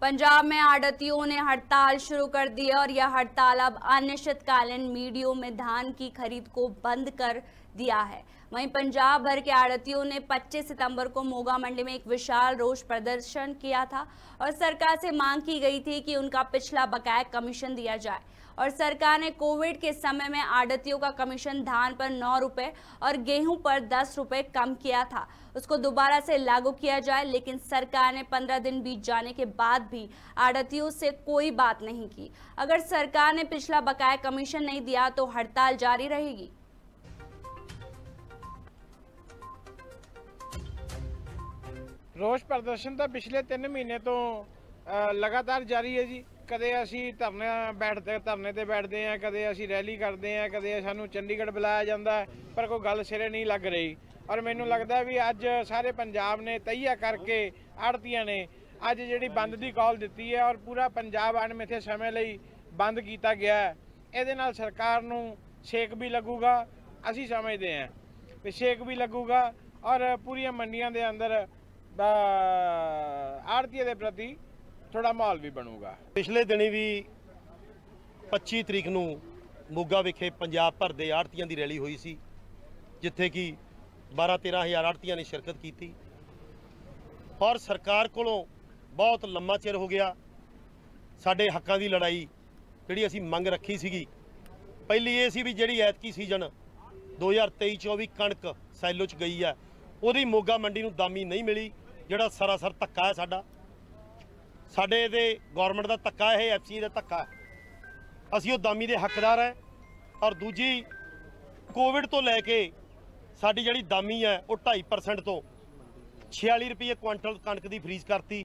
पंजाब में आढ़तियों ने हड़ताल शुरू कर दी है और यह हड़ताल अब अनिश्चितकालीन मंडियों में धान की खरीद को बंद कर दिया है। वहीं पंजाब भर के आढ़तियों ने 25 सितंबर को मोगा मंडी में एक विशाल रोष प्रदर्शन किया था और सरकार से मांग की गई थी कि उनका पिछला बकाया कमीशन दिया जाए। और सरकार ने कोविड के समय में आढ़तियों का कमीशन धान पर 9 रुपए और गेहूं पर 10 रुपए कम किया था, उसको दोबारा से लागू किया जाए। लेकिन सरकार ने 15 दिन बीत जाने के बाद भी आढ़तियों से कोई बात नहीं की। अगर सरकार ने पिछला बकाया कमीशन नहीं दिया तो हड़ताल जारी रहेगी। रोष प्रदर्शन तो पिछले 3 महीने तो लगातार जारी है जी। कदे असी धरने ते बैठते हैं, कदे असी रैली करते हैं, कदे सानू चंडीगढ़ बुलाया जाता है, पर कोई गल सिरे नहीं लग रही। और मैनू लगता है भी अज सारे पंजाब ने तैया करके आड़तियां ने अज जिहड़ी बंद की कॉल दी है और पूरा पंजाब अणमिथे समय लई बंद किया गया है। इहदे नाल सरकार नू छेक भी लगूगा, असी समझते हैं भी छेक भी लगूगा और पूरियां मंडियां दे अंदर आड़तियों के प्रति थोड़ा माहौल भी बनूगा। पिछले दिनी भी 25 तरीक नूं मोगा विखे पंजाब भर दे आड़तियां दी रैली हुई सी, जिथे कि 12-13 हज़ार आड़तियां ने शिरकत की थी। और सरकार कोलों बहुत लंबा चिर हो गया साडे हक्कां दी लड़ाई जिहड़ी असीं मंग रखी सीगी। पहली ये सी भी जिहड़ी ऐतकी सीजन 2023-24 कणक सैलो च गई है, उहदी मोगा मंडी नूं दामी नहीं मिली, जिहड़ा सरासर धक्का है साडे दे गौरमेंट का धक्का है, एफसी का धक्का है। असीं वो दामी के हकदार हैं। और दूजी कोविड तो लैके साडी जिहड़ी दामी है वो 2.5% तो 46 रुपये क्विंटल कणक की फ्रीज करती।